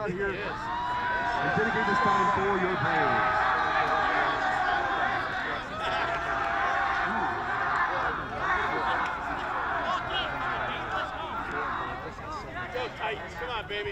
out here and dedicate this time for your players. Go Titans, come on, baby.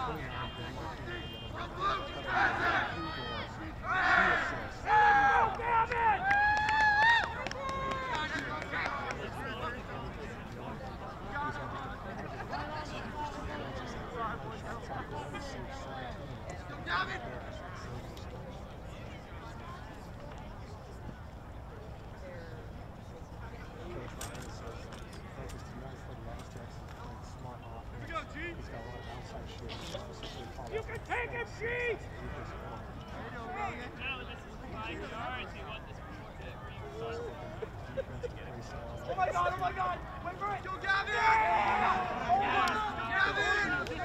You can take it, Sheet! Oh my God, oh my God! Wait for it! Go Gavin! Gavin!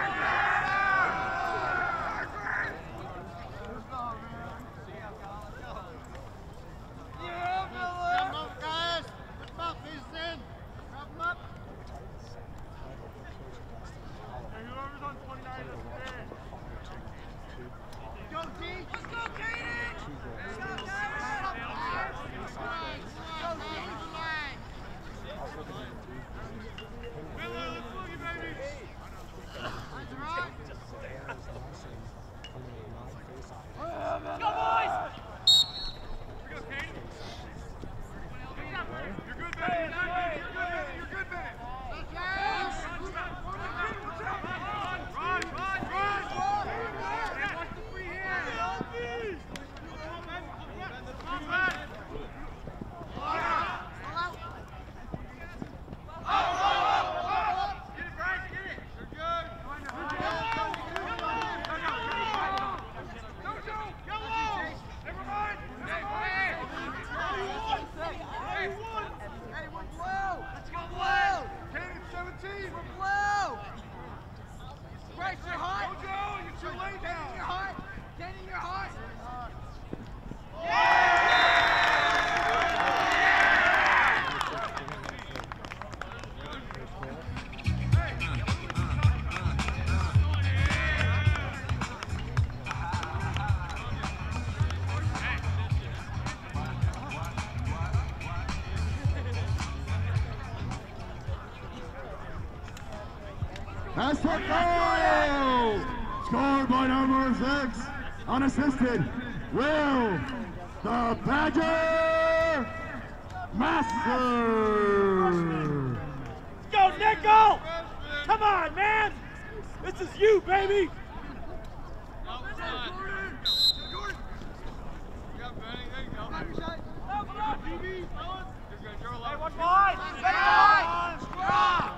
Yeah, Miller! Come up, guys! Put them up, he's in! Drop them up! Hey, whoever's on 29 is there. Go, D! Let's go, Kaden! Let's go, guys! Go, D! Miller, let's boogie, baby! Let's rock! Let's go, boys! Here we go, Kaden! You're good, baby! You're good, baby! Let's go! Run! Watch the free hand! Come on, Get it, Bryce, get it! You're good! Yellow! Never mind! Hey, we're blue! Let's go blue! 10 and 17! We're blue! Bryce, you're hot! Mojo, you're too late now! You're hot! Danny, you're hot! Aztec goal! Scored by number 6, unassisted, Will the Badger Master! Go, Nickel! Come on, man! This is you, baby! Hey, watch wide! Stay wide! Strong!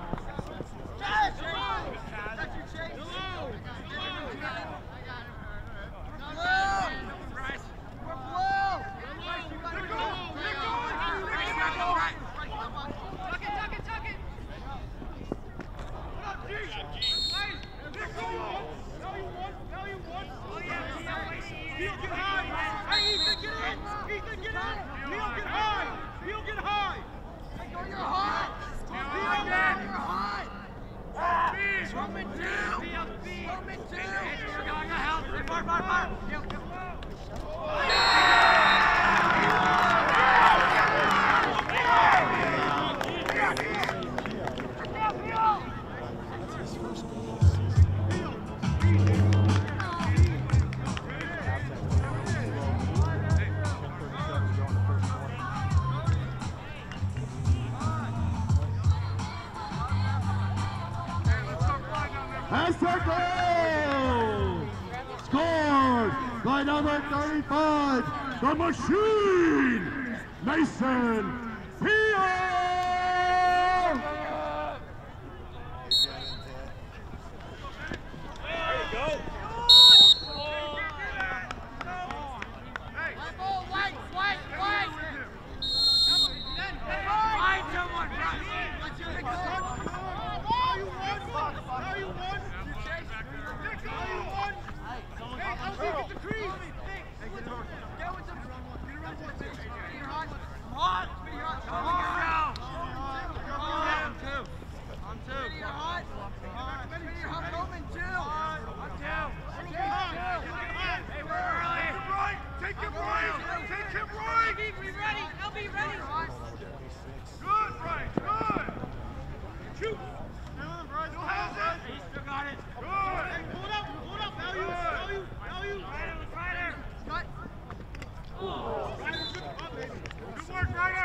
Aztec goal! Scored by number 35, the Machine, Mason Pio! Come on!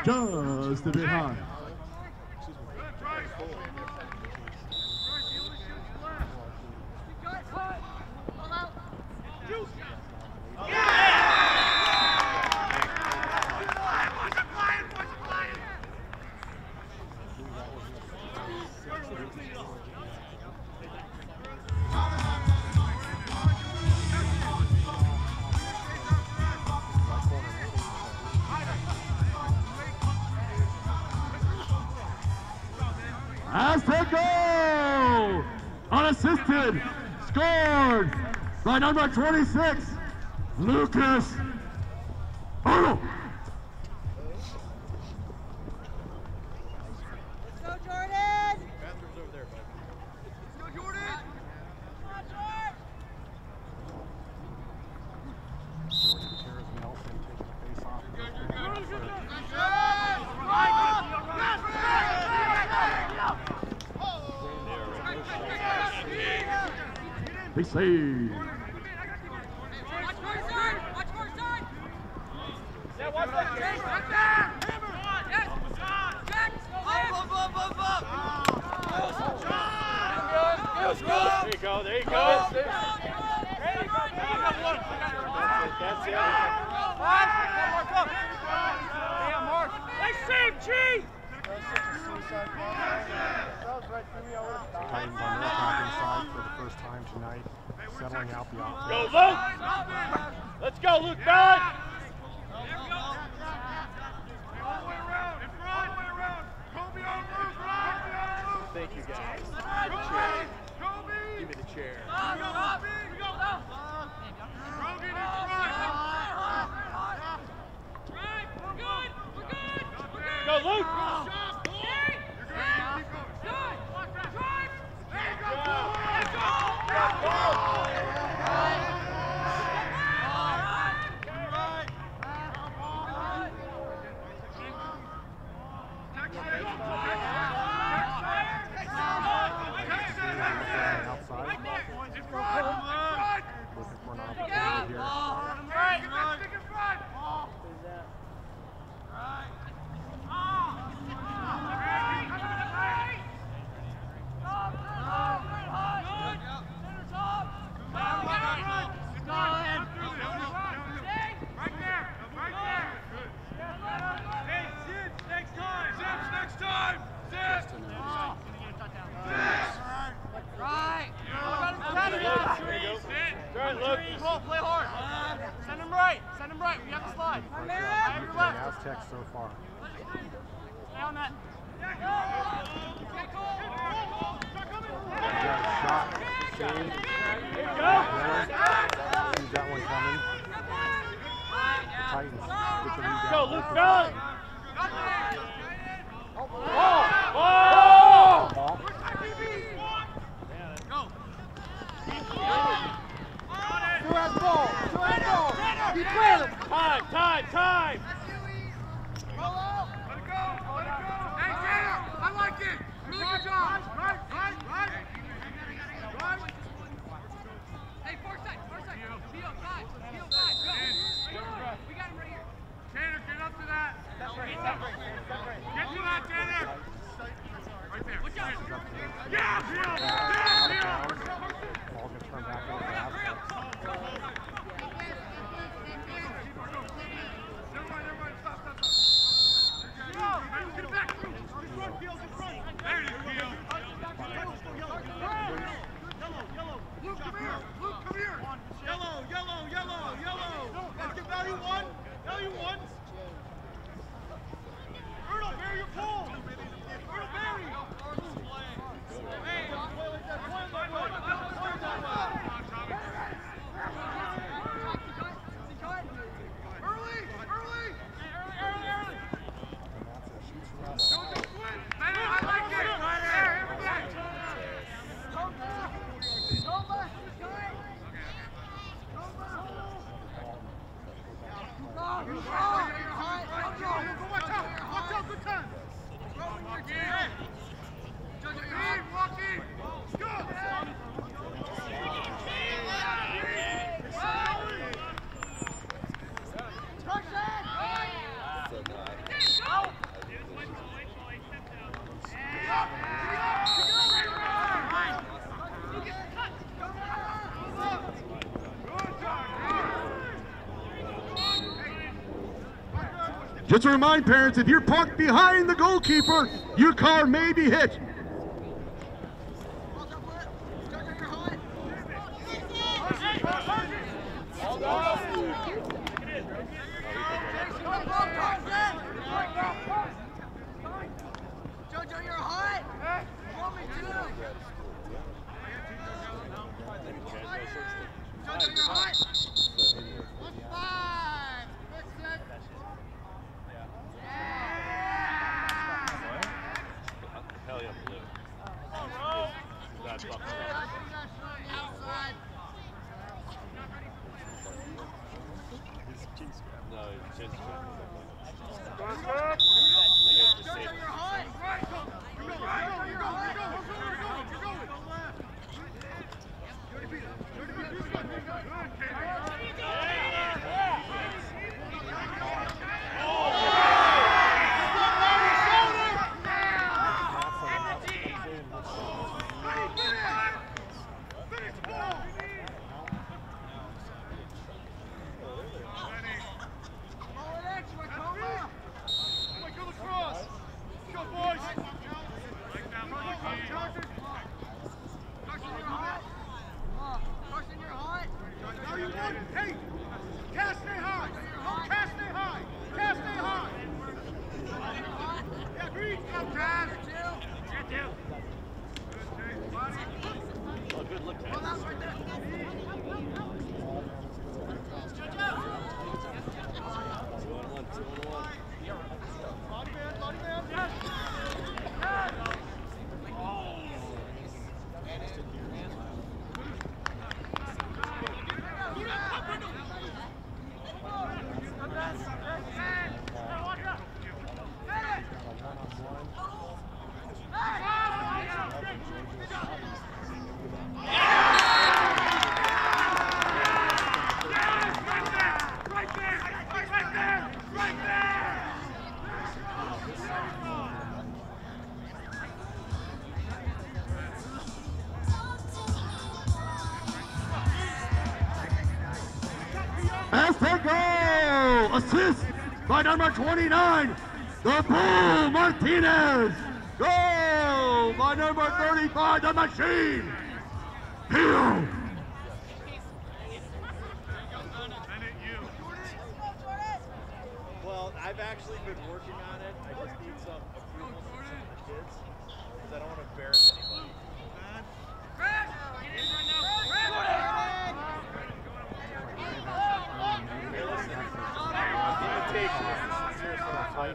just a bit high. Aztec goal! Unassisted, scored by number 26, Lucas Arnold. Let's go, Jordan! Bathroom's over there, bud. Let's go, Jordan! Come on, Jordan! Big save. Watch for side! Watch for side! Yeah, watch that. Chase, right there! Yes! Jack! Up! There you go, there you go. That's it. Nice save, Chief! Titans on their attacking side for the first time tonight, settling out the offense. Go, Luke! Let's go, Luke, Bud! Thank you, guys. Give me the chair. Go, Luke! Aztecs so far. Stay on that. Shot, save. Sees that one coming. Titans get the rebound. Go, Luke, Bud! Who has ball? Who has ball? You trail him. Time! Roll out. Let it go. Hey, Tanner, I like it. Really good job. Right. Hey, far side. Heel, five. Go. We got him right here. Tanner, get up to that. Get to that, Tanner. Right there. Watch out. Yeah! Ball gets turned back over to Aztecs. Get it back. There you go. Luke, come here. Yellow. Let's get value one. Erno, bury your pole. Erno, bury. Hey, Just to remind parents, if you're parked behind the goalkeeper, your car may be hit. Jojo, you're hot! Want me too? Jojo, you're hot! 5, 6, 7. Hell yeah, blue. That's Outside. No, it's just Jojo, you're hot! Aztec goal! Assist by number 29, the Bull Martinez. Goal by number 35, the Machine. Hill. Well, I've actually been working on it. I just need some approval from some of the kids because I don't want to embarrass anybody. Hey, listen. Invitation is the sincerest little fight.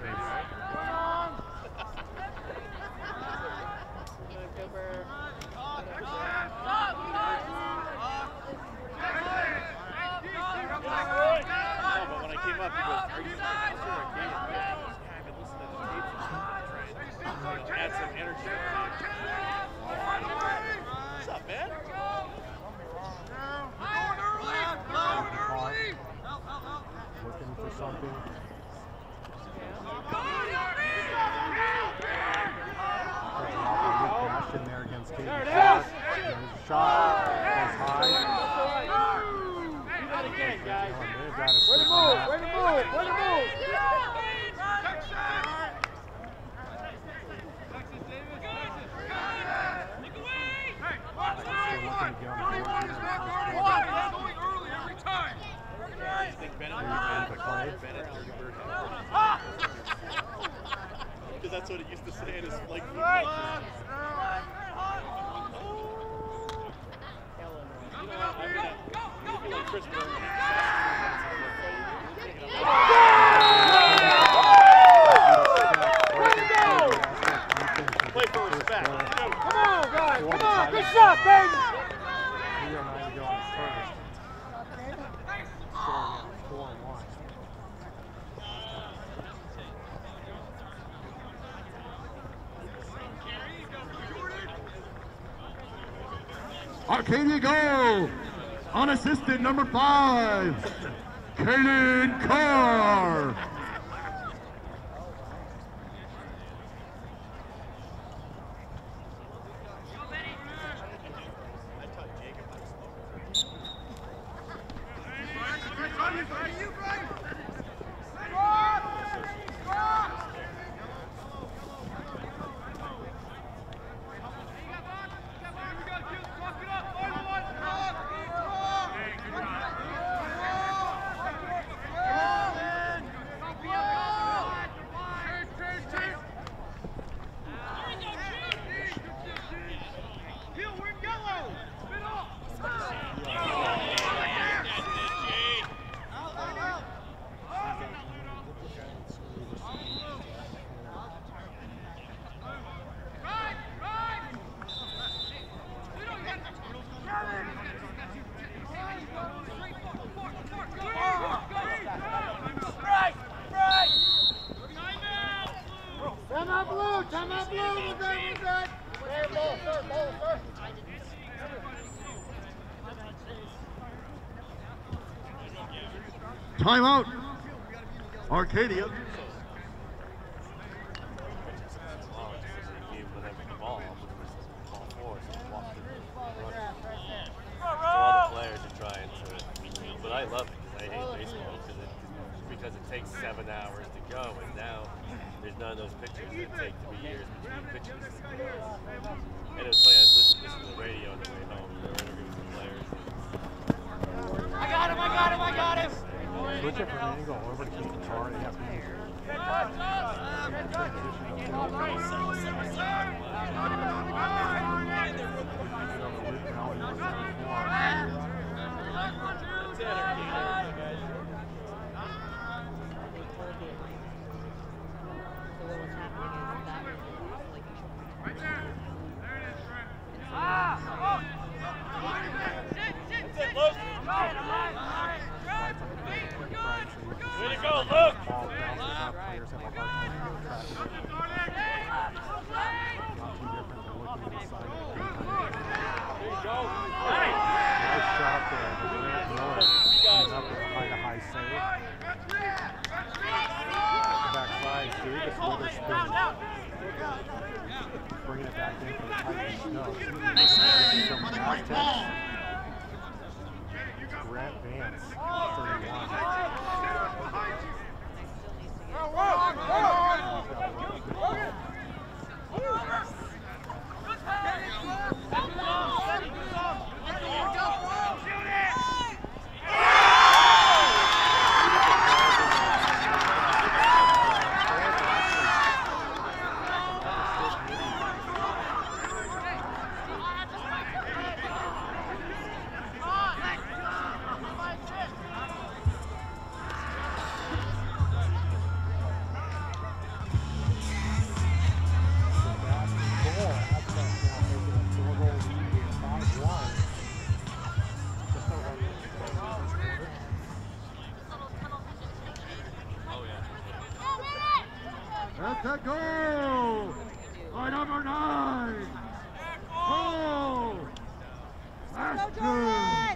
But when I came up, he goes, "Are you Arcadia?" Yeah, I've been listening to the tapes and trying to add some energy. What's up, man? Looking for something. Dash in there against Katie. There's a shot. Goes high. Do that again, guys. Way to move! Way to move! Way to move! Because that's what it used to say in his like. Chris play for respect. Come on, guys! Come on! Good shot, baby! We are not going first. Scoring 4-1. Arcadia goal! Unassisted, number 5, Kaden Carr. Time out blue, we're good. Timeout. Arcadia. But I love it because I hate baseball because it takes 7 hours to go, and now there's none of those pitchers that take 3 years between pitches. And it was funny, I was listening to the radio on the way home, and they were interviewing some players. I got him! Switch it from angle over to keep the car. They have to use it. Right there. There it is, Trent. Way to go, Luke! Ball bounces up. Players have a hard time tracking it. Not too different than looking at the side of the There you go. nice shot there. But Grant Miller coming up with quite a high save. Backside, Davis Witherspoon. Bringing it back in for the Titans. No, from Aztecs. Grant Vance, 31. That's a goal by number 9. Goal. That's good.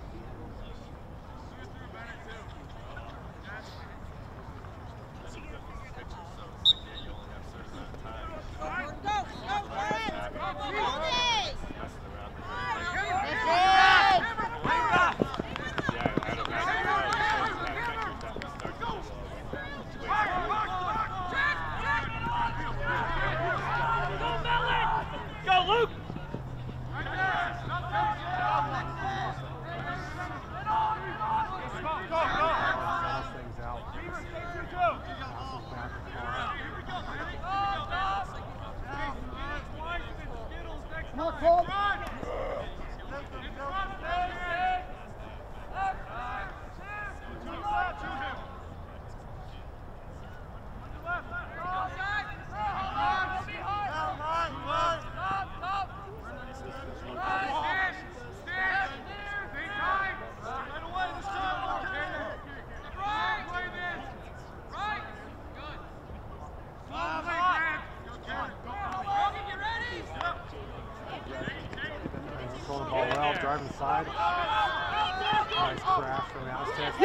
Driving side. Nice crash from Aztecs.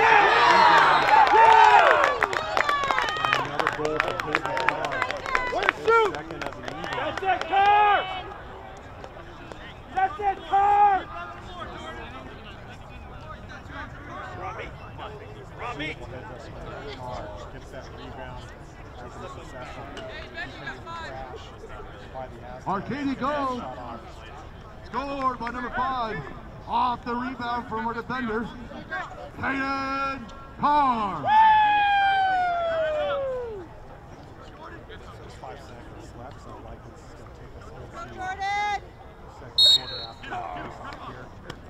And another goal for Hayden Carr. Second of the evening. That's it, Carr! That's it, Carr! Robbie! Gets that rebound after the successful defensive crash by the Aztecs. Arcadia goal. Scored by number 5. Off the rebound from our defender, Hayden Carr. Just 5 seconds left, so like it's going to take us over to Jordan! the second quarter after the face-off here.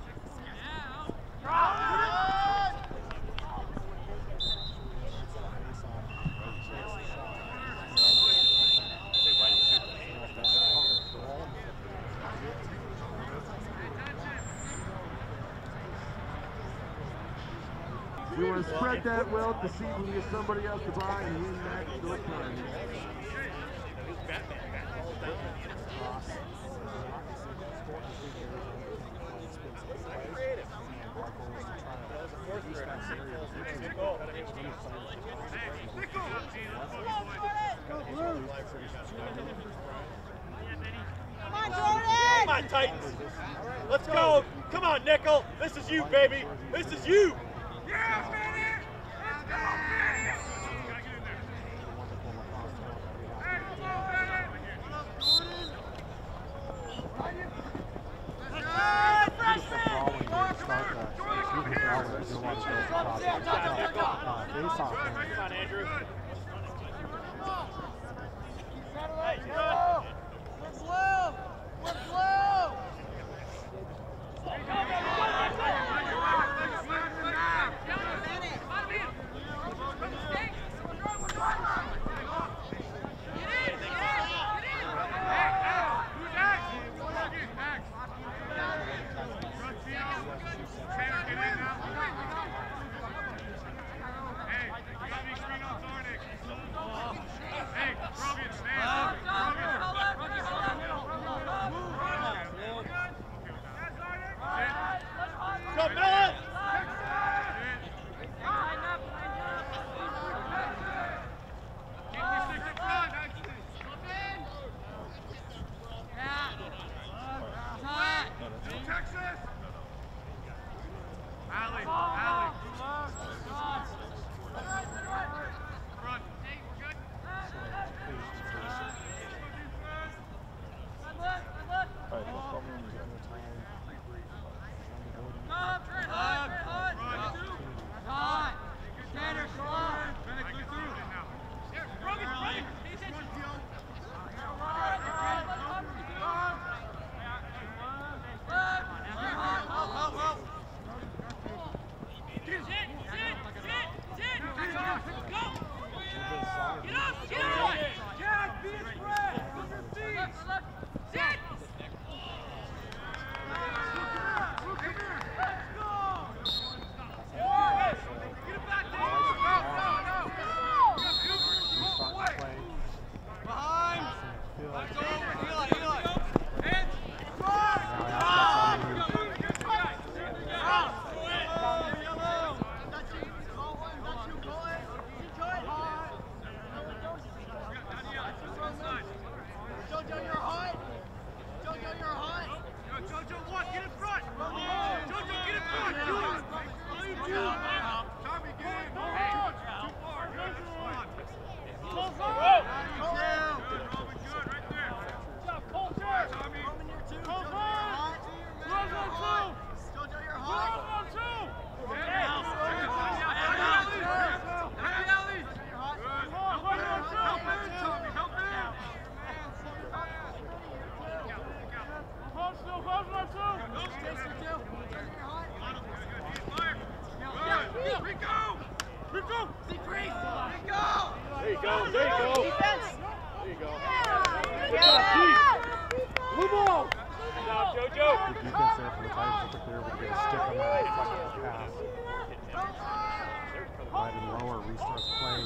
We want to spread that wealth to see if we can get somebody else to buy and win that still time. shot, Titans. Let's go. Come on, Nickel. This is you, baby. This is you. Yeah, Bennett! Let's go, Bennett! Hey, come on, Bennett! Face off. Come on, Andrew. Hey, go! We're blue! We're blue! Go, Miller! Texas! Alley, alley. Front. Hey, we're good? There you go. There you go. There you go. Good job, Keith. Blue ball. Good job, JoJo. The defense there from the Titans look clear, but they stick on that deflected pass. Right and lower, restart play.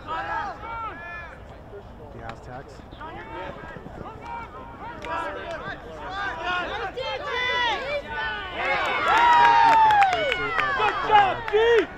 The Aztecs. Good job, Keith.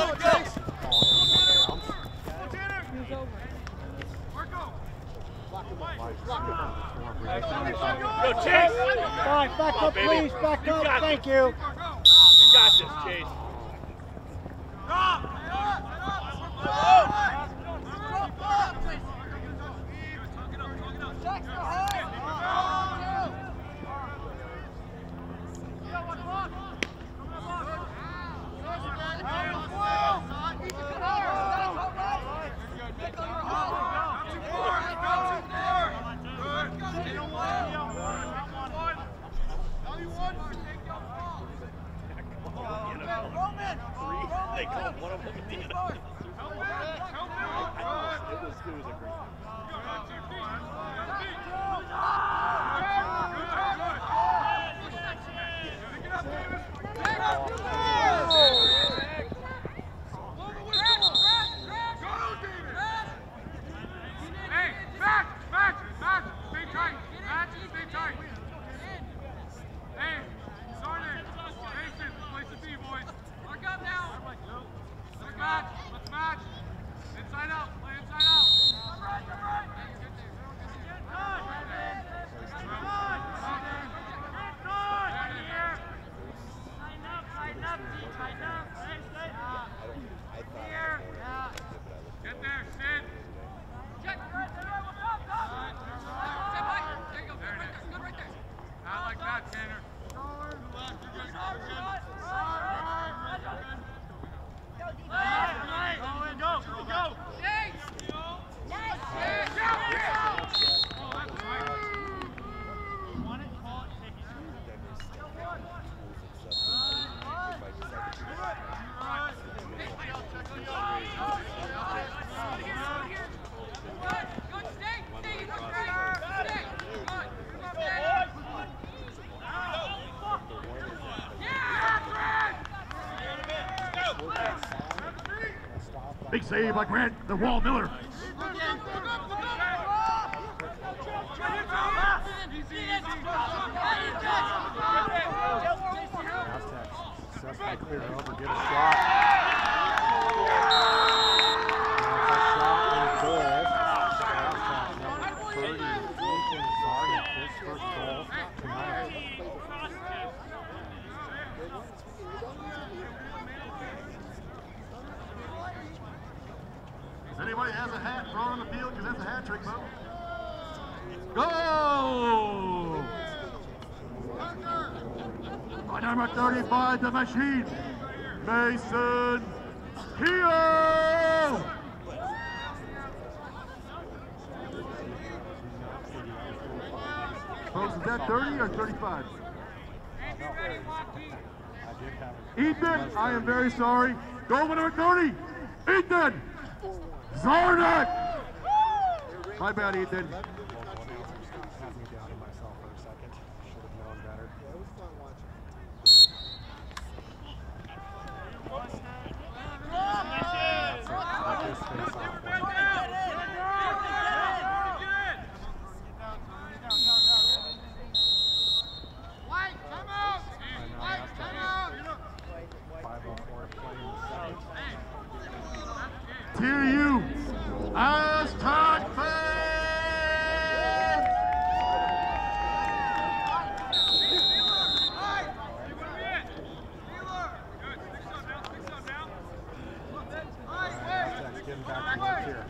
Go, Chase! Back up, please. Back up. Thank you. You got this, Chase. They called one of them at the end. It was a great. Big save by Grant, the wall Miller. Aztecs successfully clear over, get a shot. That's a shot and goal. Aztecs number 30, Ethan Zarnik, his first goal tonight. If anybody has a hat, throw it on the field because that's a hat trick, folks. Go! By number 35, the machine, Mason Keogh! Folks, is that 30 or 35? Ethan, I am very sorry. Go with number 30, Ethan Zarnik! My bad, Ethan. Had me doubting myself for a second. Should have known better. Yeah, it was fun watching. White, come out! White, come out! 5:04 to play in the second. To you, Aztec fans! Aztecs getting back to work here.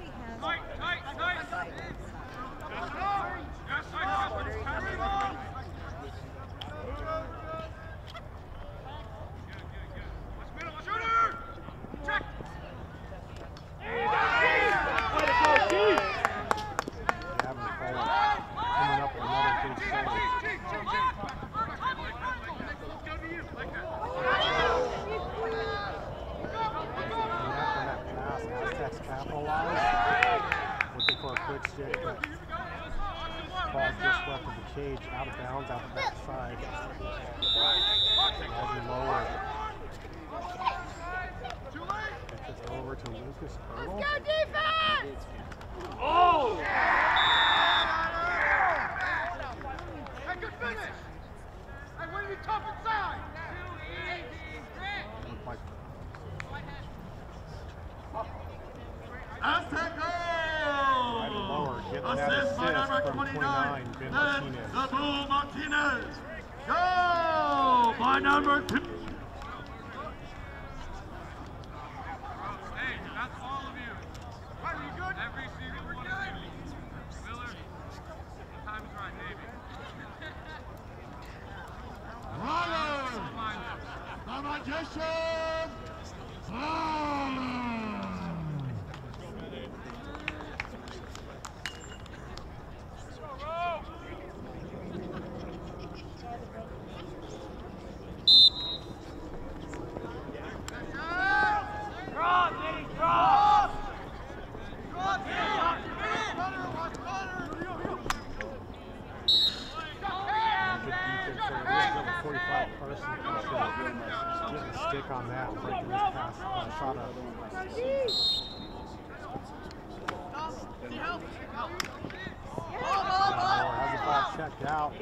Looking for a quick stick, but ball just left of the cage, out of bounds, out the back side. Ball be lower. Gets it over to Lucas Earl. Let's go defense! Oh! Hey, good finish! Hey, way to be tough inside! Looked like 29. Ben Then Martinez. the Bull Martinez. Go by number 2. Hey, that's all of you. Are you good? Every single one of you. Miller, time is right, baby. Runner, the magician, Stick on that, breaking this pass, shot up. Has the ball checked out.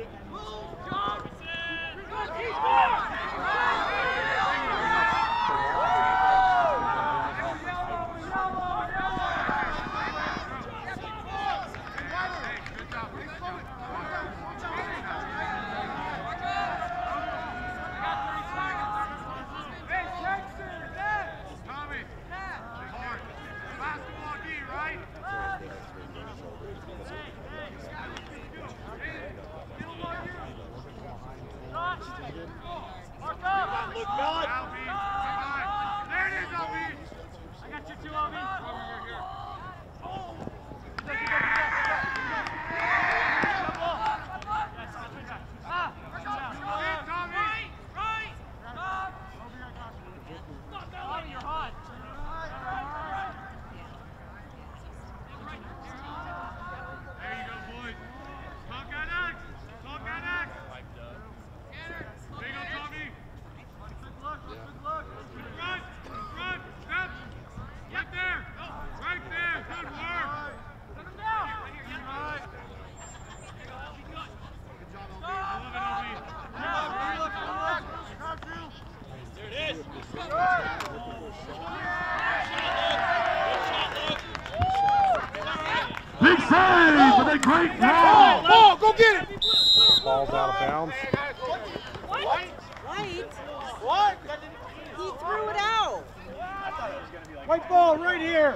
big save with a great ball. Ball, go get it! Ball's out of bounds. Right? What? He threw it out. White ball right here.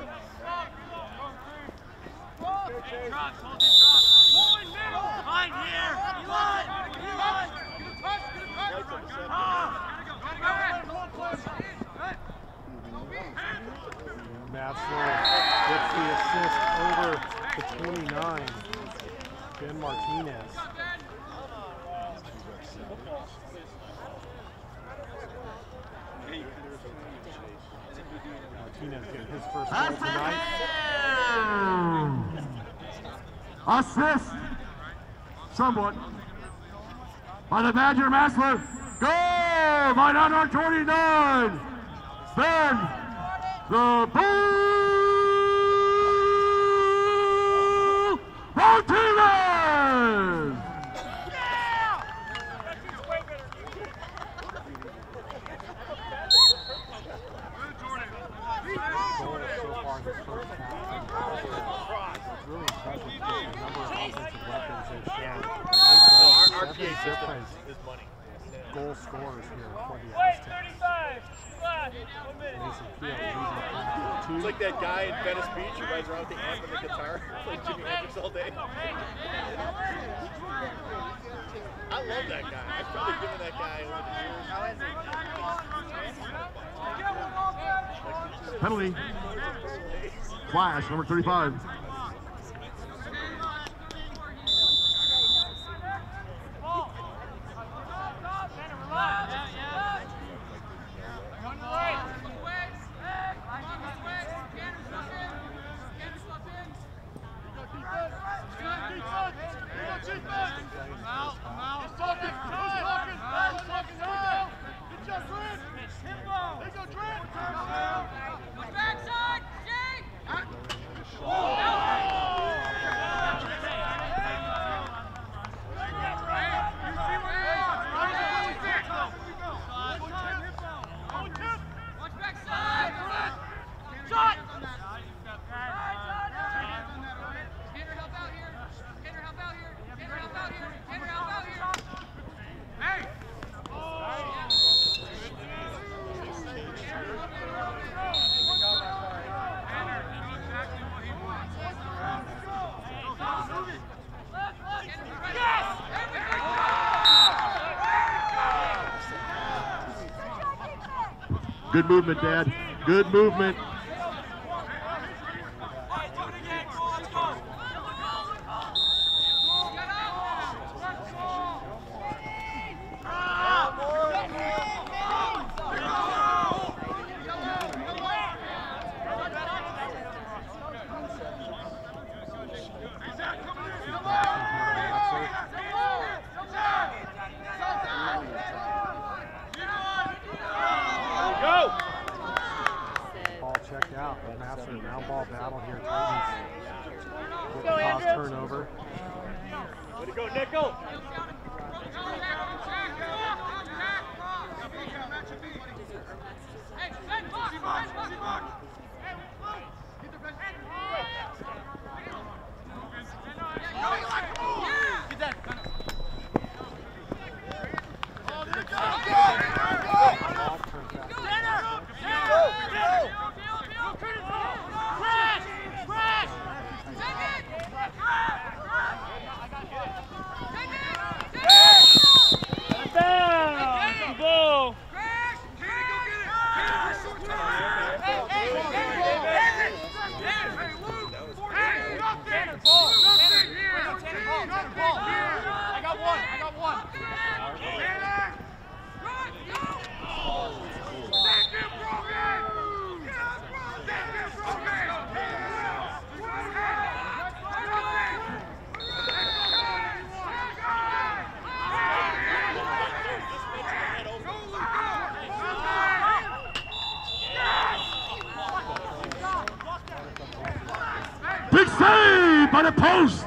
Matzler gets the assist over to 29. Ben Martinez. Martinez getting his first goal tonight. Assist, somewhat, by the Badger Matzler. Goal by number 29, Ben the Bull Martinez. Different goal scorers here for the Aztecs. It's like that guy in Venice Beach who rides around with the amp and the guitar, like Jimi Hendrix all day. I love that guy. I've probably given that guy over the years. Penalty. Flash, number 35. Backside, Jake! Good movement, Dad. Good movement. Ball battle here. Get the turnover. Way to go, Nickel! Big save by the post.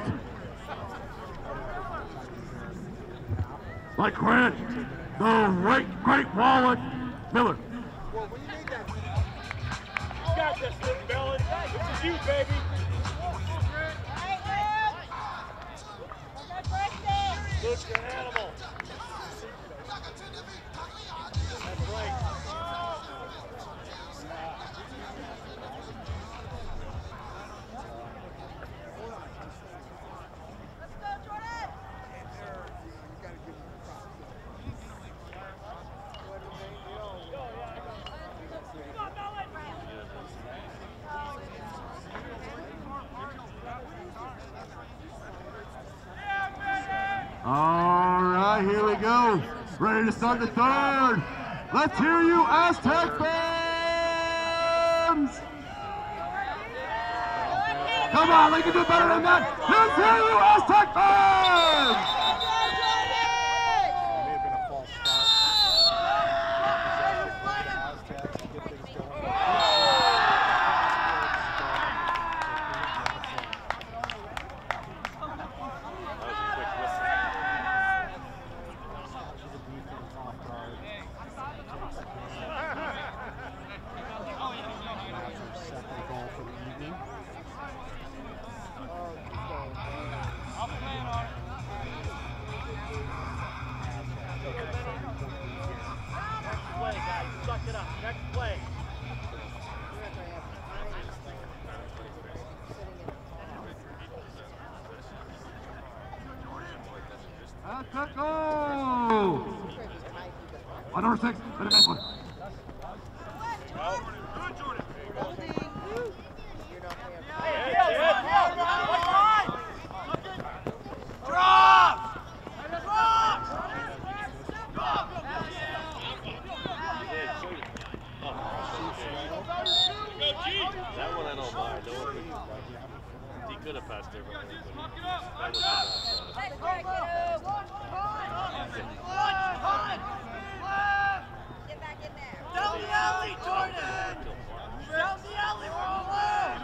By Grant, the great wallet, Miller. You got this, Luke Bellin. This is you, baby. Luke, you're an animal. That's right. All right, here we go. Ready to start the third. Let's hear you, Aztec fans! Come on, they can do better than that. Let's hear you, Aztec fans! May have been a false start. Aztecs get things going. Aztec go! On number 6, to the next one. That one I don't mind. He could have passed everybody, but that was Get back in there. Down the alley, Jordan! Down the alley, we're all in!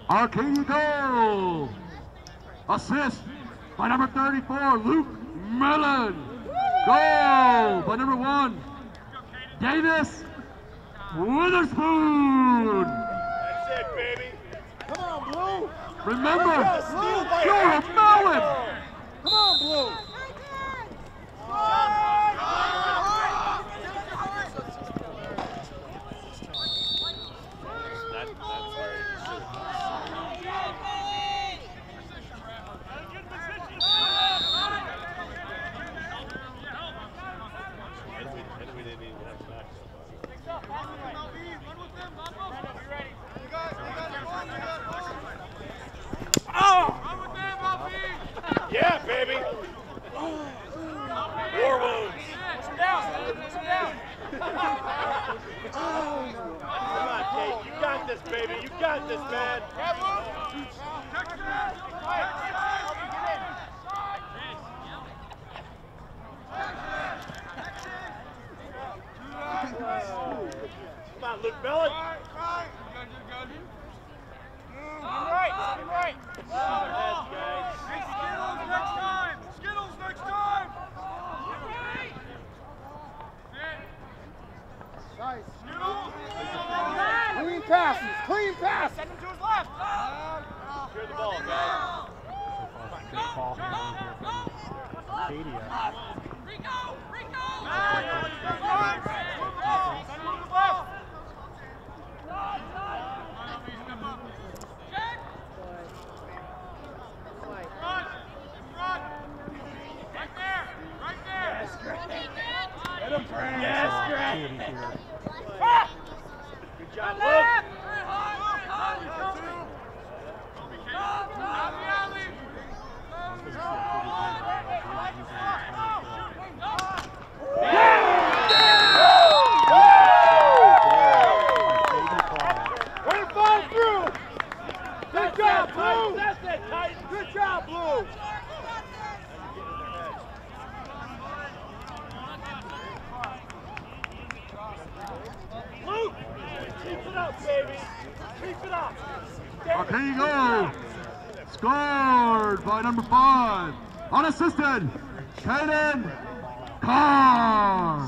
Arcadia goal. Assist by number 34, Luke Mellon. Goal by number 1, Davis Witherspoon. That's it, baby. Come on, Blue. Remember, Blue. you're a Mellon. Come on, Blue. That's where it should have. And we didn't even have back. Yeah, baby. War wounds. Come on, Kate. You got this, baby. You got this, man. Come on, Luke Mellon. Right. Skittles next time. Nice. Clean passes. Clean pass. Send him to his left. Clear the ball, guys. Good ball handling here from Arcadia. Rico! Yes, Opportunity here. good job, Luke. Way to fall through. Good job, Blue. That's it, Titan. Good job, Blue. Luke, keep it up, baby. Keep it up. Arcadia goal. Scored by number 5, unassisted, Caden Carr.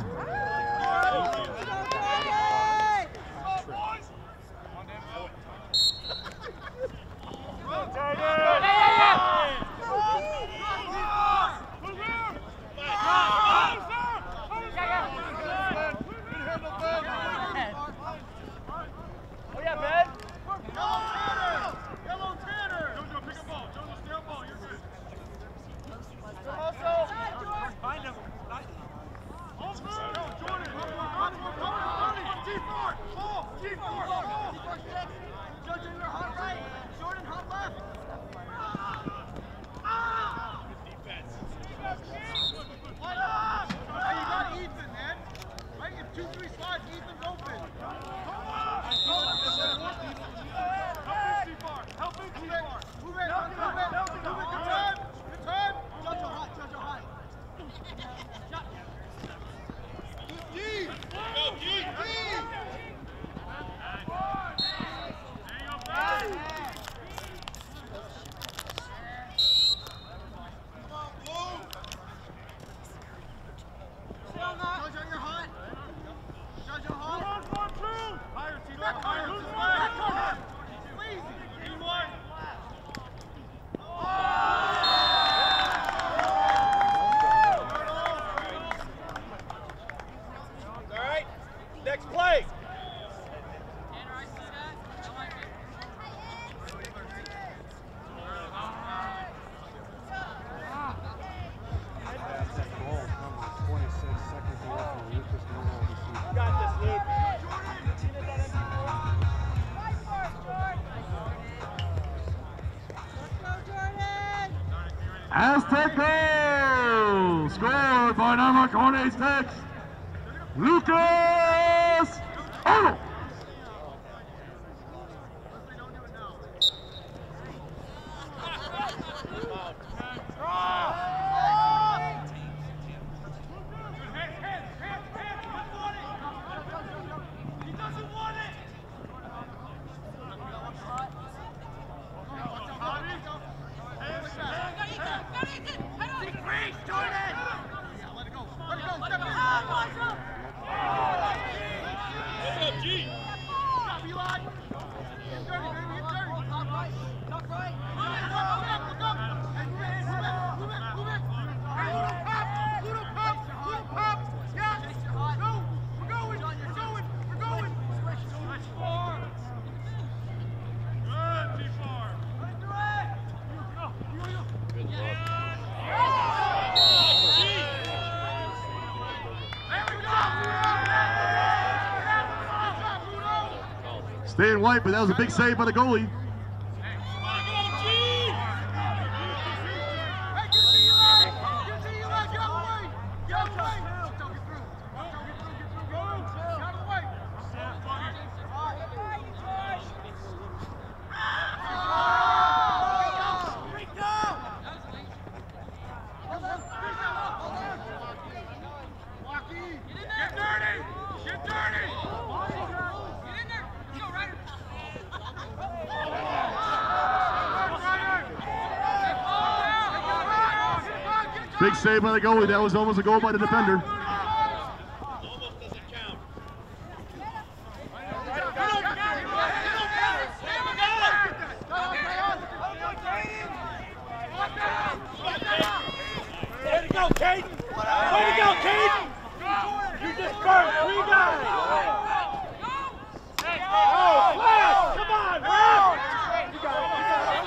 Oh yeah, Ben. Find him. Next play. Got this, Luke. Aztec goal. Scored by number 26, Lucas Arnold. Staying white, but that was a big save by the goalie. Big save by the goalie. That was almost a goal by the defender. Almost doesn't count. Way to go, Caden! Way to go, Caden! You just burned 3 guys! Oh, flash! Come on, man! You got it.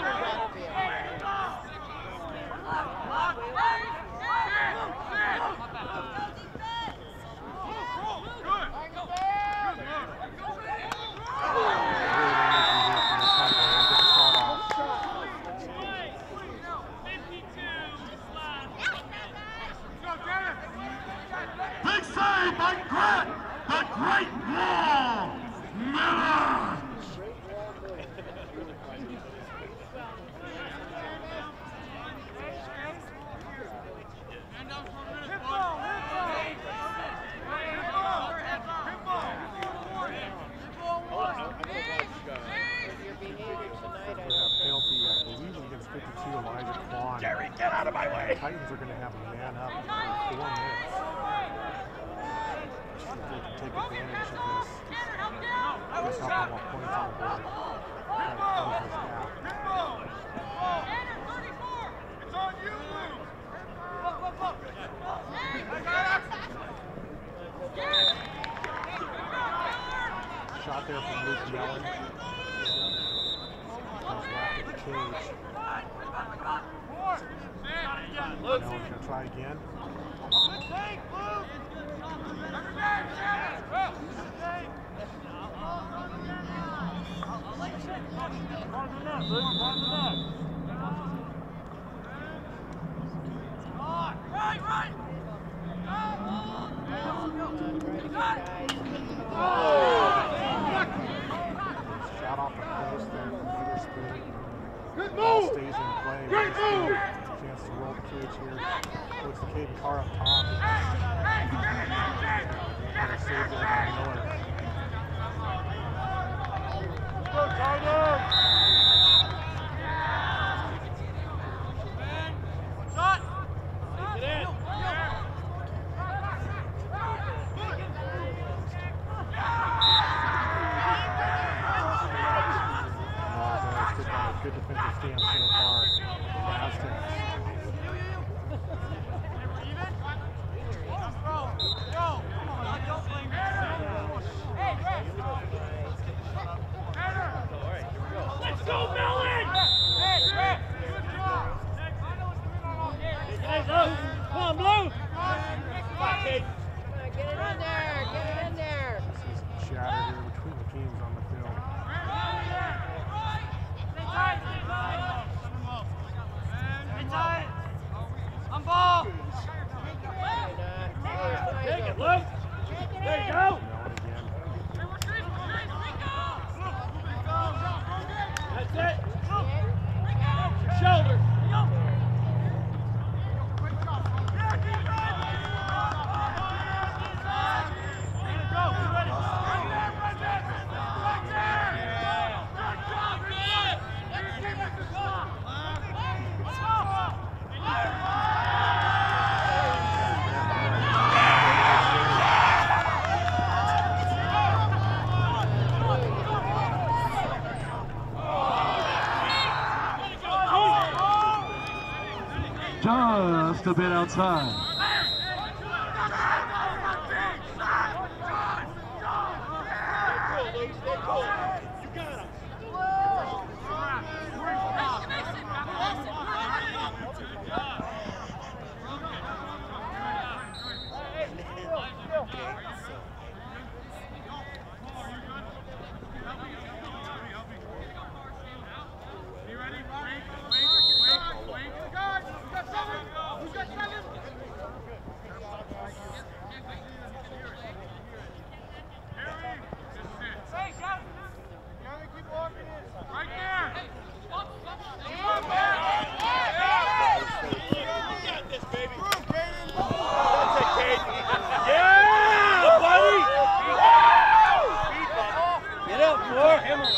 Big save by Grant, the Great Wall Miller. Jerry, get out of my way! The Titans are going to have a man up in 4 minutes. They can take advantage of this. This couple of points on the board. Try to close this gap. It's on you, Luke! Shot there from Luke Yellen. Comes back to the cage. Yellen's going to try again. Shot off the post there from Witherspoon. Good Ball move! stays in play. Great move! Chance to roll the cage here. Puts the Caden car up top. And a save there by Miller. Go, Titan! Shot! Get in! Good defensive stand so far. The Aztecs. Let's go, Melon! Come on, Blue! Come on, Kate. Get it in there! Get it in there! See some chatter here between the teams on the field. On ball! Take it, Luke! There you go! That's it! Shoulder! Just a bit outside. Yeah, buddy! Get up, Floor.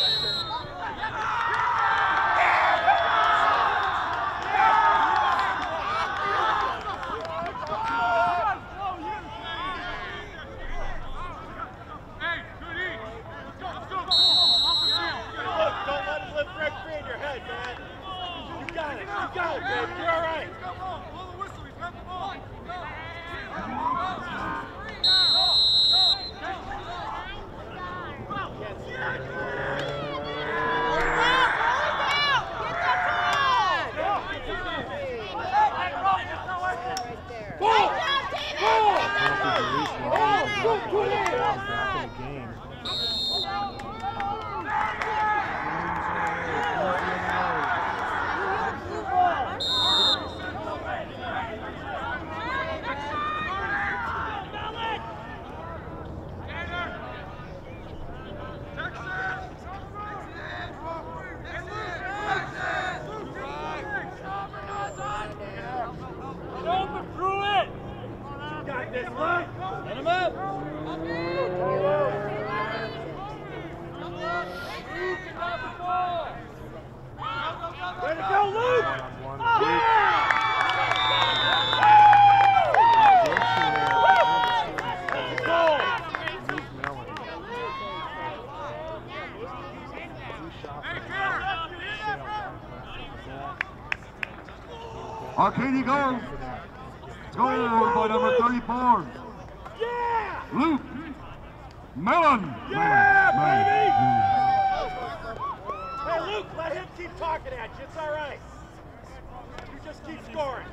Arcadia goal. Goal by number 34. Yeah! Luke Mellon. Yeah, baby! Hey, Luke, let him keep talking at you. It's all right. You just keep scoring.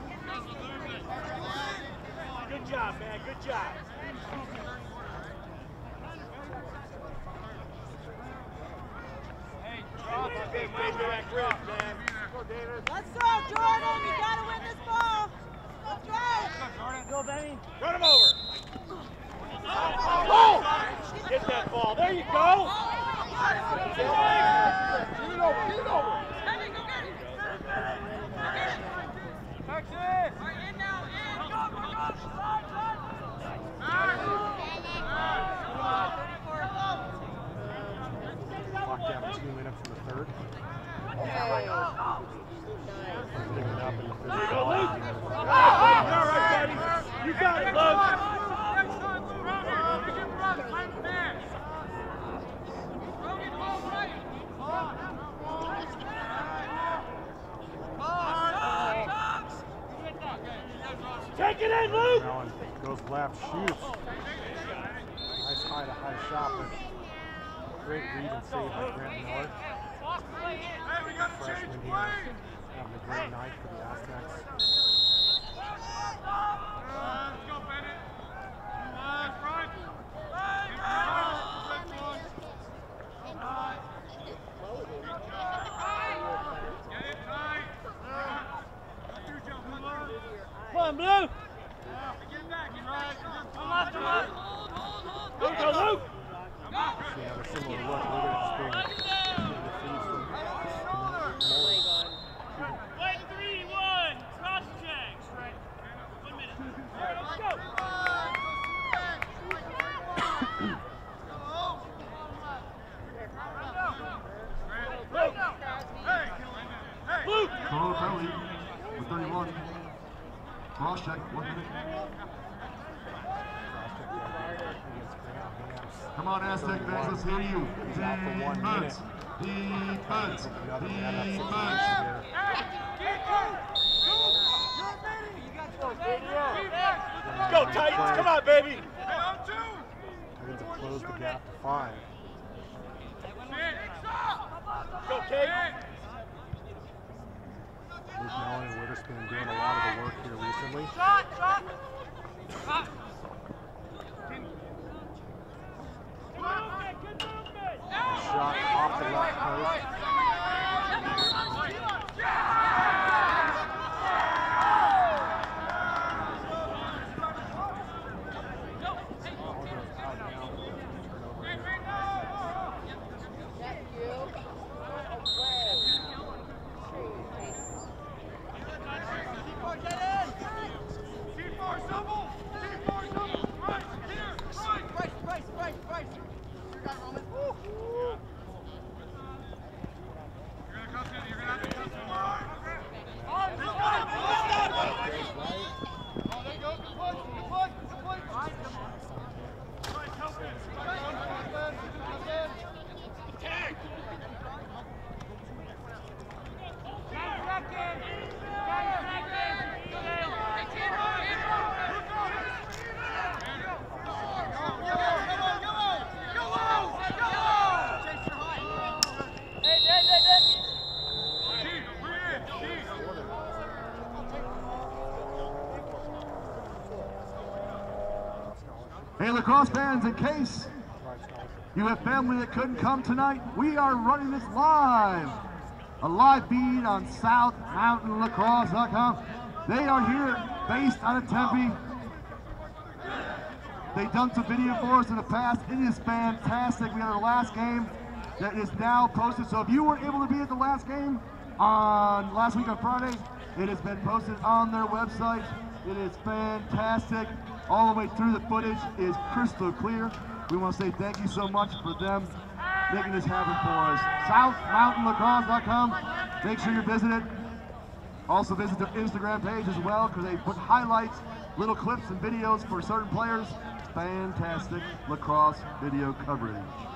Good job, man. Good job. Hey, drop that big grip, man. Let's go, Jordan. You gotta win this ball. Let's go. Go, Benny. Run him over. Oh! Get that ball. There you go. Get it over. Get it over. Benny, go get it. Texas. All right, in now. In. Go. Clock down to 2 minutes in the third. Nice. Pick it up in the There you fifth. go, Luke. All right, buddy. You got it, Luke. Take it in, Luke. Mellon goes left, shoots. Nice high shot, but great read and save by Grant Miller. Freshman here, having a great night for the Aztecs. Come on, Blue. Go, Luke. They have a similar look. Look at it just being Wait, 3-1. Cross check. 1 minute. All right, let's go. Luke. Carl Kelly with 31. Cross check, 1 minute. Come on, Aztec fans, let's hear you. Defense. Defense. Defense. Go, Titans. Come on, baby. Having to close the gap to 5. Go, Kate. Luke Mellon and Witherspoon doing a lot of the work here recently. Shot. Shot off the left post. Hey, Lacrosse fans, in case you have family that couldn't come tonight, we are running this live. A live feed on SouthMountainLacrosse.com. They are here based out of Tempe. They've done some video for us in the past. It is fantastic. We had our last game that is now posted. So if you weren't able to be at the last game on last week on Friday, it has been posted on their website. It is fantastic. All the way through, the footage is crystal clear. We want to say thank you so much for them making this happen for us. SouthMountainLacrosse.com. Make sure you visit it. Also visit their Instagram page as well, because they put highlights, little clips and videos for certain players. Fantastic lacrosse video coverage.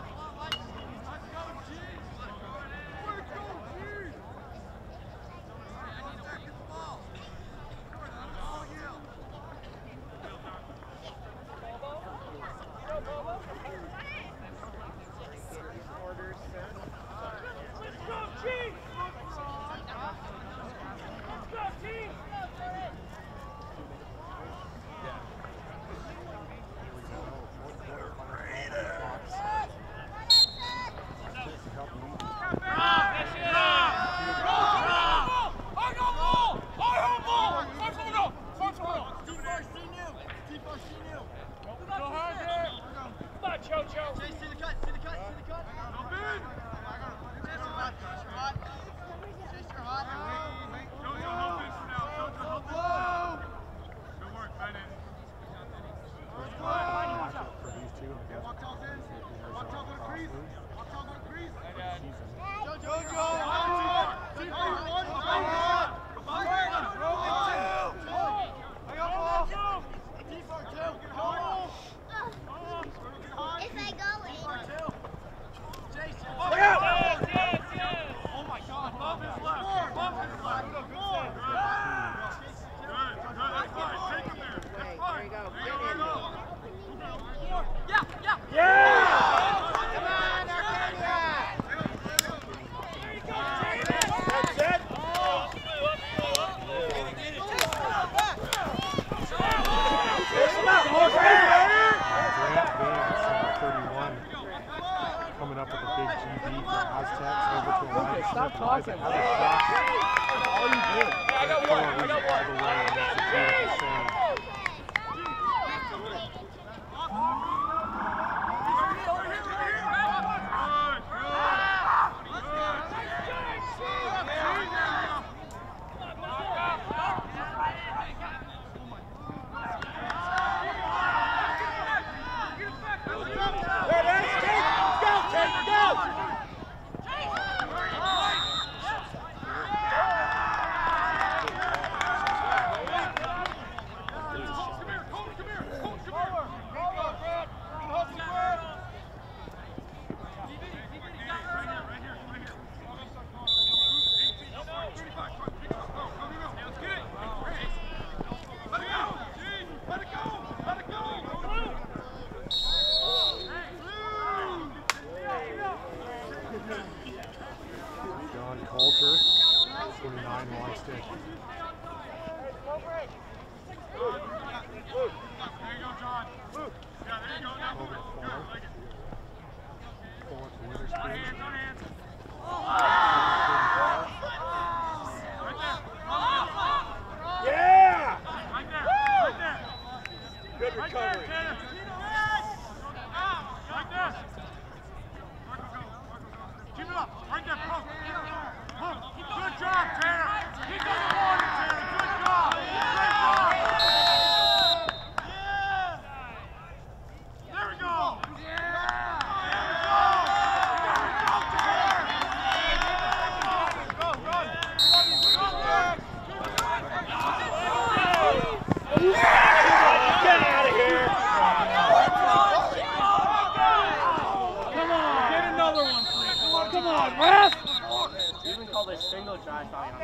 Coming up with a big GB for Aztecs over to Aztecs. Stop talking. All you did. I got one. I got one. Culture, 29 long stick. Yeah! Good recovery. Keep it up. Right there, pump. Pump. Good job, Tanner. Keep on the water, Tanner. Good job. Great job. There we go. Get out of here! Come on, get another one, please. Come on, ref! You even call this single try foul.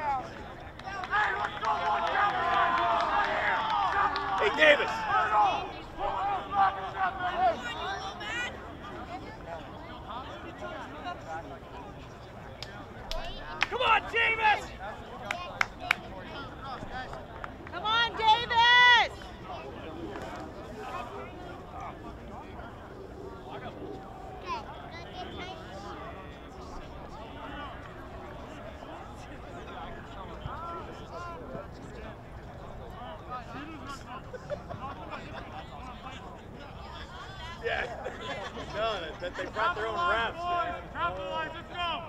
Hey, Davis! Come on, Davis! Come on, Davis! They brought their own refs, man. Drop the lines, let's go.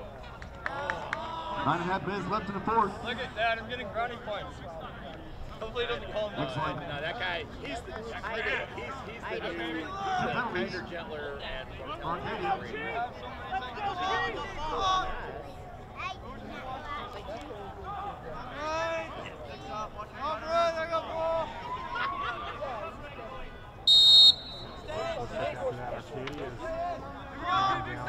9.5 minutes left in the fourth. Look at that, I'm getting brownie points. Hopefully he doesn't call him Excellent. No, that guy, he's the new, he's kinder, gentler, and Arcadia. Looks like after that, Arcadia is down here.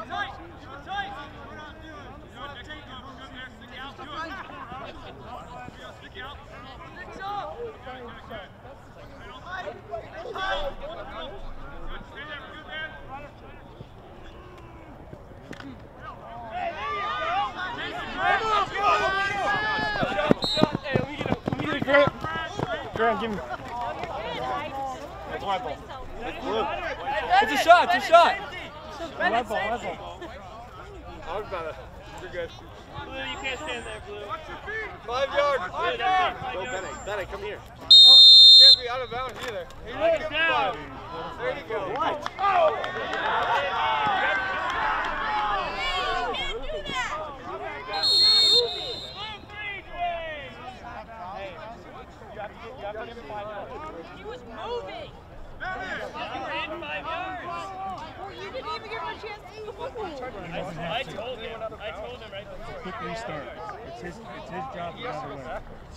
Grant, give me. That's my ball. It's blue. It's a shot, it's a shot. My ball, my ball. I was about to. You're good. Blue, you can't stand there, Blue. 5 yards. Go, Bennett. Bennett, come here. You can't be out of bounds either. There you go. What? Oh! He was moving. You ran 5 yards. You didn't even give him a chance to move. I told him right before. Quick restart. It's his job the other way.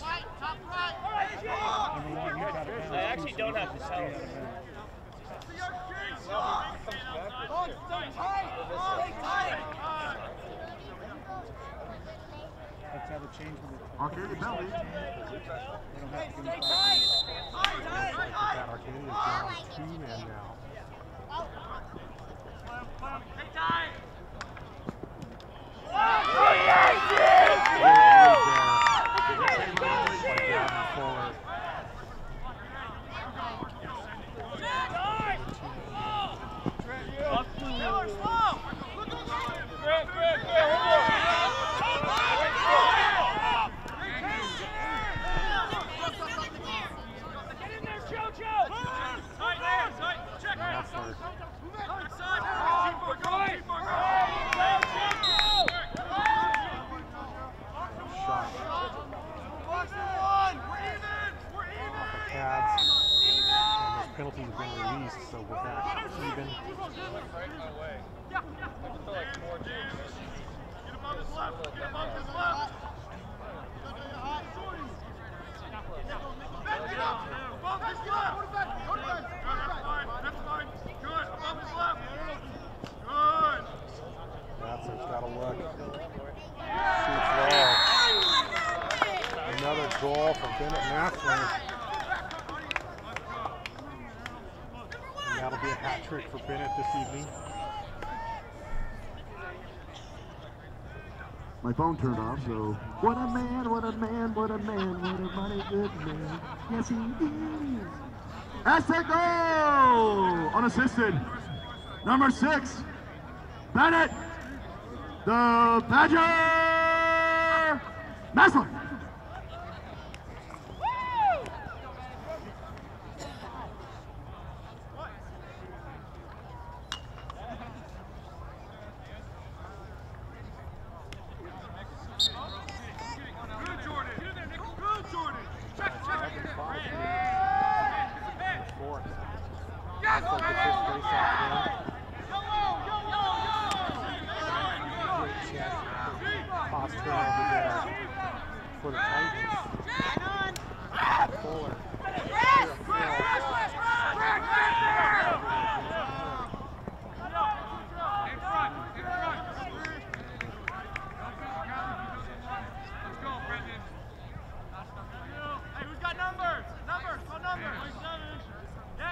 Number one, you got to balance. I actually don't have to tell him. Let's have a change with it. Arcadia penalty. They don't have to give him That Arcadia is down 2 men now. Penalties have been released, so we're back even. That's got to look. Shoots low. Another goal from Bennett Massler. That'll be a hat trick for Bennett this evening. My phone turned off, so what a man, what a man, what a man, what a mighty good man. Yes, he is. Aztec goal! Unassisted. Number 6, Bennett, the Badger, Massler. For the Titans. Fuller. Hey, who's got numbers? Numbers, what numbers? Yep.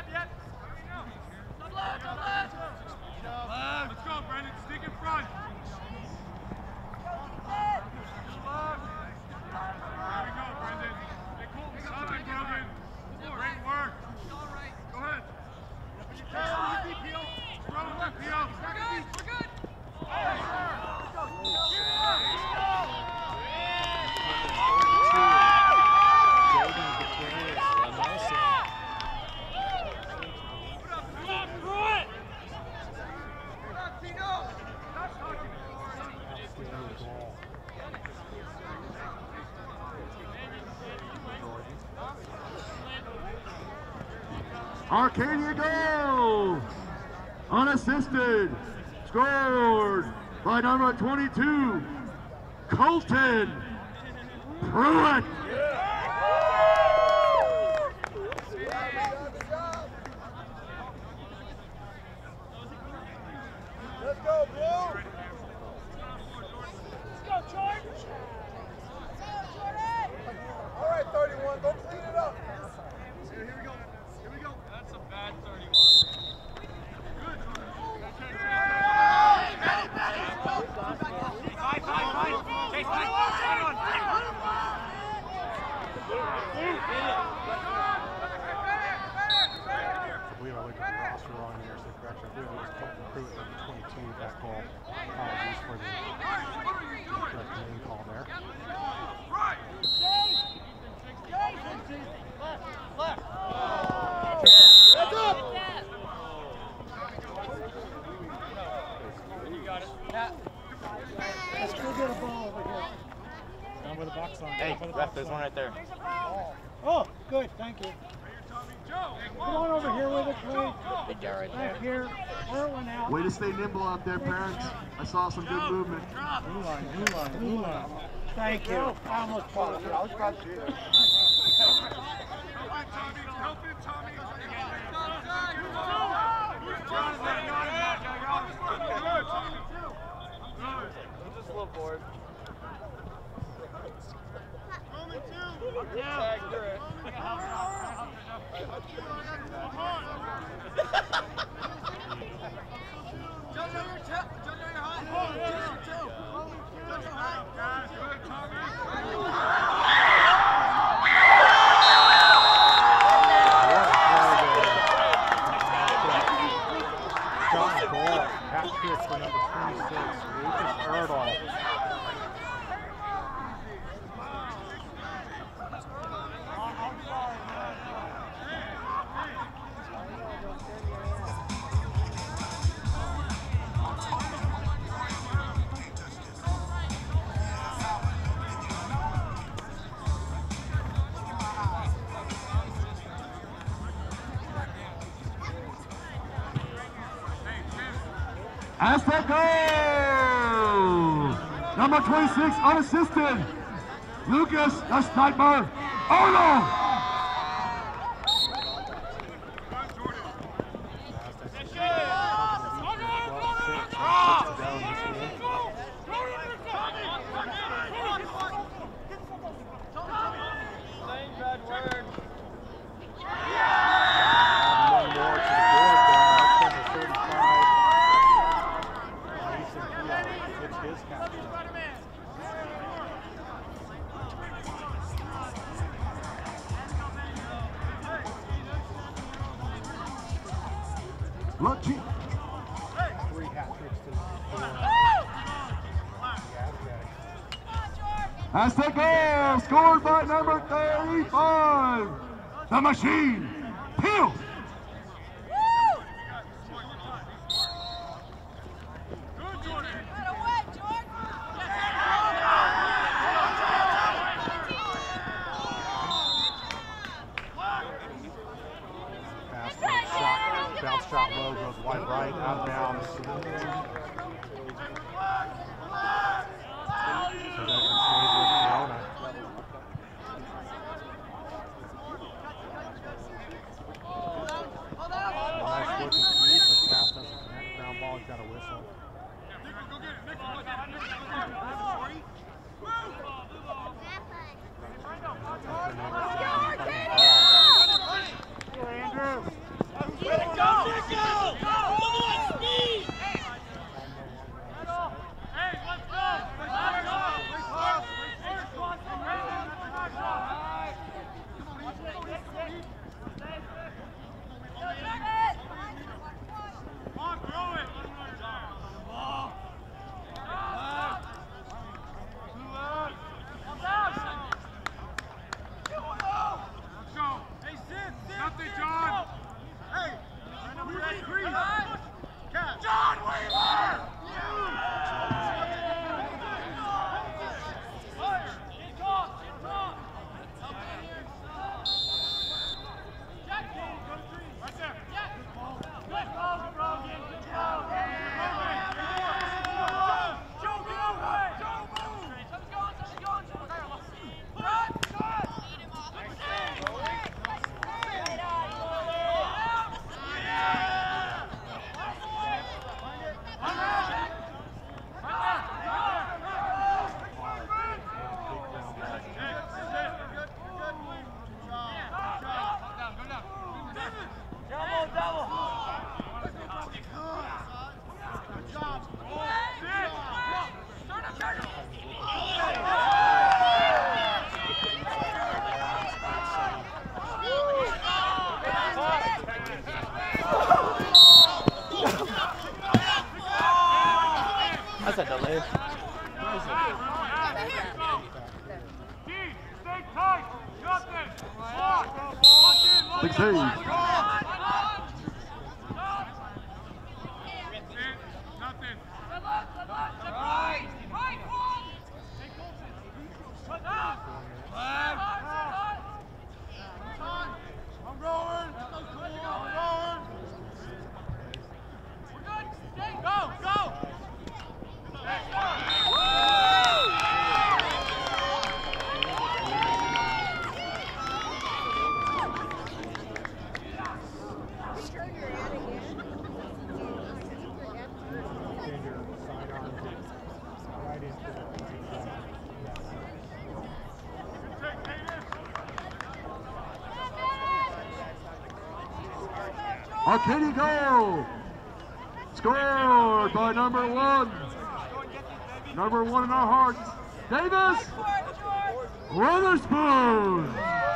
Let's go, Brendan. Stick in front. Here we Arcadia goal! Unassisted. Scored by number 22, Colton Pruitt. Let's go, Blue! Let's go, George! Let's go, Jordan! All right, 31, go clean it up. Here we go. Here we go. That's a bad 31. Good. I believe I looked at the roster wrong there, so correct. I believe it was Colton Pruitt, number 22, that call. Apologies for the incorrect name call there. Let's up! You got it. Let's go get a ball over here. Down with the box on. Hey, ref, there's one right there. Oh, good, thank you. Come on over here with it, please. Big guy right Back here. Whirling out. Way to stay nimble out there, parents. I saw some good movement. Blue line, blue line, blue line. Thank you. I almost caught it. I was about to. Help it, Tommy. Just a little bored. John Ball, hat trick for number 26, Lucas Erdal. Aztec goal! Number 26, unassisted, Lucas the Sniper Arnold! Lucky. 3 hat tricks to the Aztec goal scored by number 35, the Machine, Hill. bounce shot low, goes wide right, out of bounds. So that can stay with Corona. Nice looking feed, but pass doesn't connect. Ground ball, he's got a whistle. Arcadia goal. Scored by number 1. Number 1 in our hearts. Davis Witherspoon.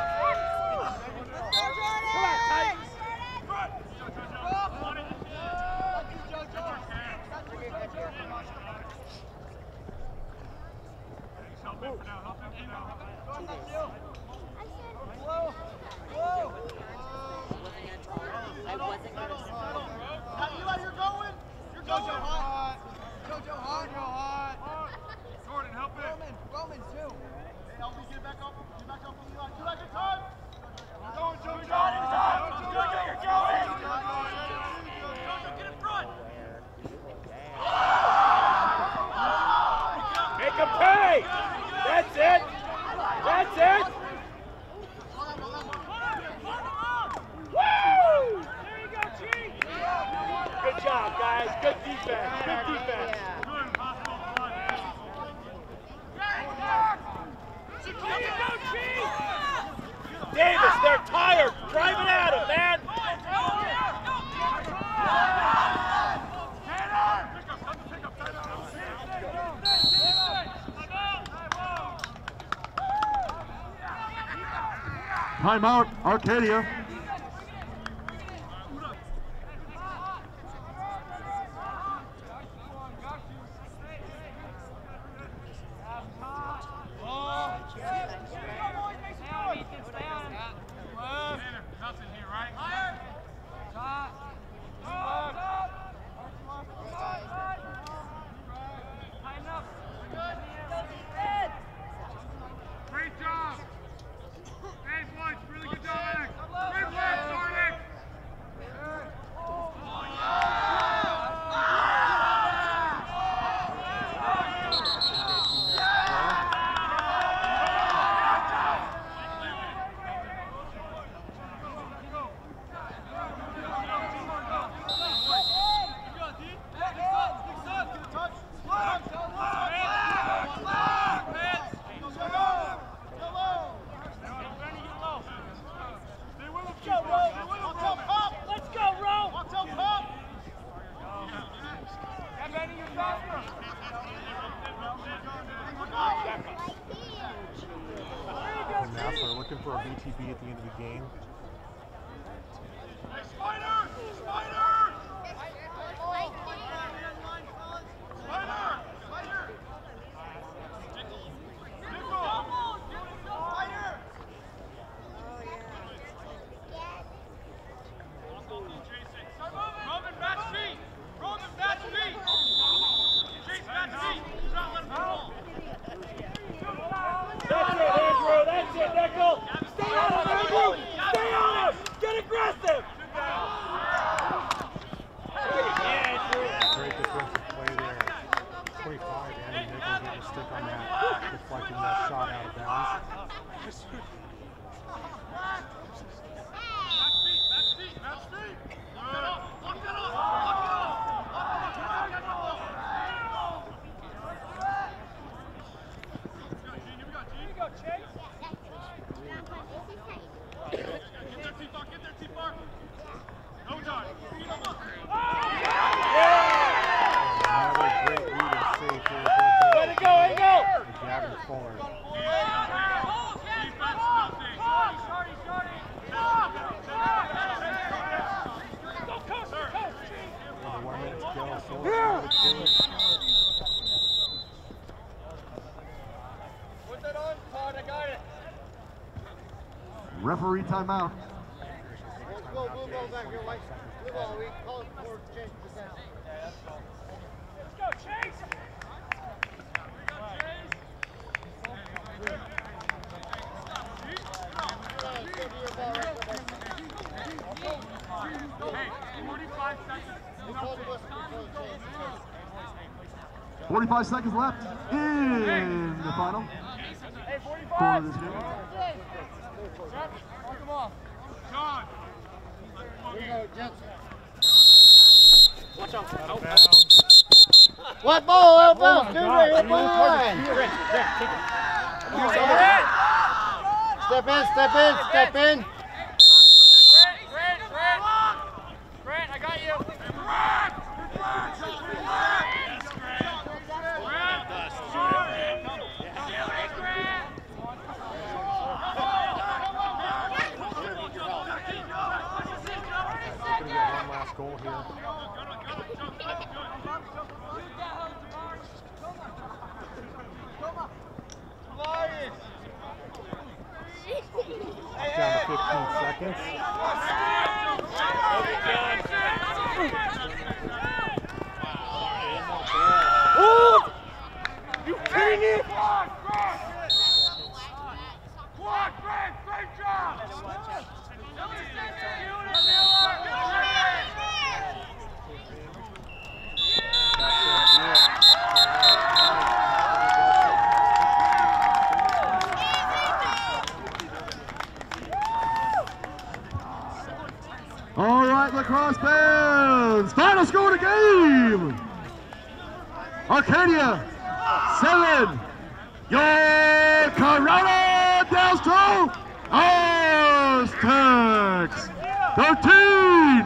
Davis, they're tired. Drive it at him, man. Timeout, Arcadia. For a VTB at the end of the game. Referee timeout. Let's go, blue ball back here, Mike. Blue ball, we call it for change percent. Let's go, Chase! Hey, 45 seconds. 45 seconds left in the final. Hey, 45! For this game. Mark him off. John! Here we go, Jets. Watch out. What ball? What ball? Dude, right line. Step in, step in, step in. here. Down to 15 seconds. Oh! You kidding me? Great job! All right, Lacrosse fans, final score of the game. Arcadia, 7. Your Corona del Sol Aztecs, 13.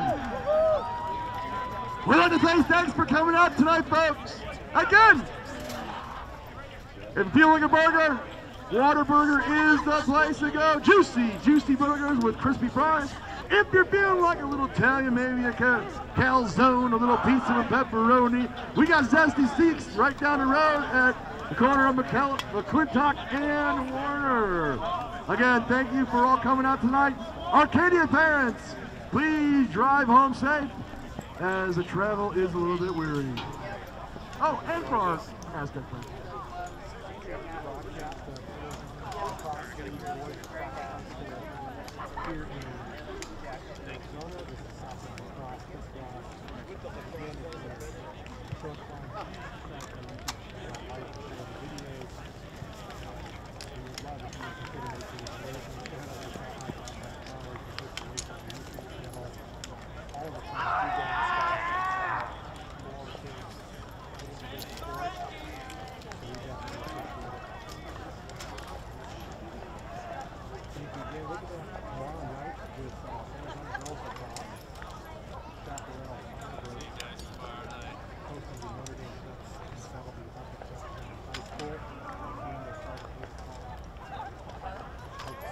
We'd like to say thanks for coming out tonight, folks. Again, if you feel like a burger, Whataburger is the place to go. Juicy burgers with crispy fries. If you're feeling like a little Italian, maybe a calzone, a little pizza with pepperoni, we got Zesty Steaks right down the road at the corner of McClintock and Warner. Again, thank you for all coming out tonight. Arcadia fans, please drive home safe as the travel is a little bit weary. Oh, and for our Aztec fans.